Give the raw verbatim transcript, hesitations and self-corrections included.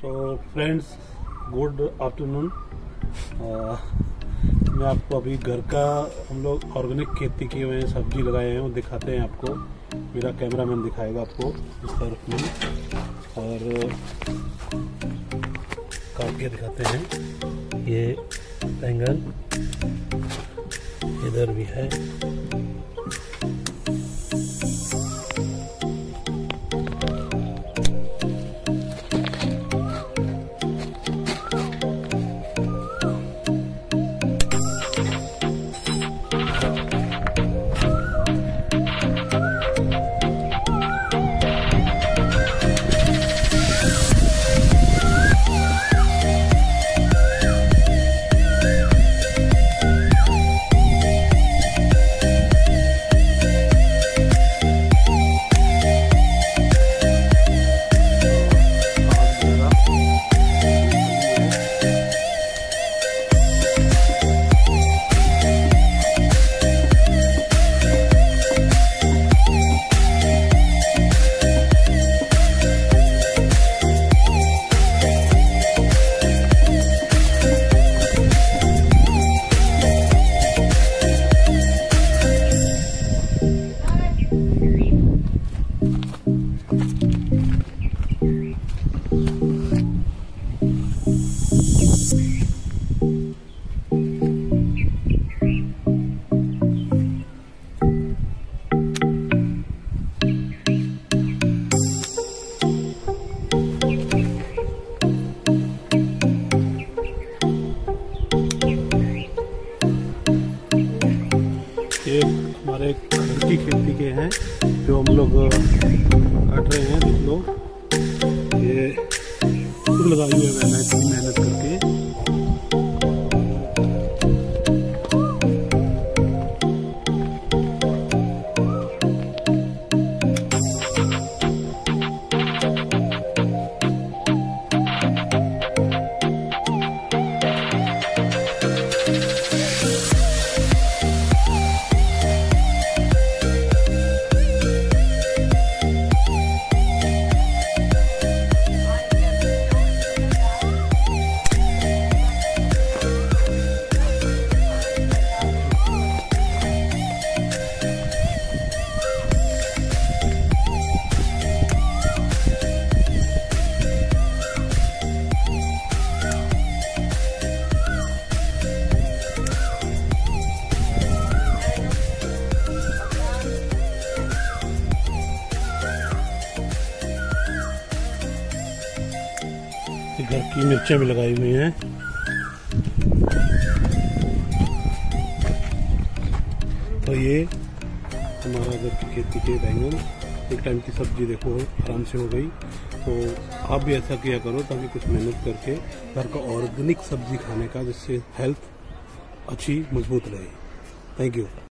So friends, good afternoon. मैं आपको अभी घर का हम लोग ऑर्गेनिक खेती किए हुए हैं, सब्जी लगाए हैं, वो दिखाते हैं आपको। मेरा कैमरामैन दिखाएगा आपको इस तरफ में, और काट के दिखाते हैं। ये बैंगन इधर भी है, ये हमारे घर की खेती के हैं जो हम लोग काट रहे हैं। देख लो, ये खुद लगाई हुई है मैंने इतनी मेहनत करके। घर की मिर्चें भी लगाई हुई हैं। तो ये हमारा घर की खेती के बैंगन, एक टाइम की सब्जी देखो आराम से हो गई। तो आप भी ऐसा किया करो ताकि कुछ मेहनत करके घर का ऑर्गेनिक सब्जी खाने का, जिससे हेल्थ अच्छी मजबूत रहे। Thank you.